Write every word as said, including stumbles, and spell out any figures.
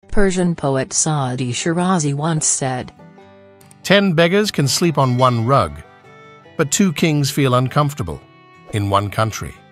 Persian poet Saadi Shirazi once said, Ten beggars can sleep on one rug, but two kings feel uncomfortable in one country.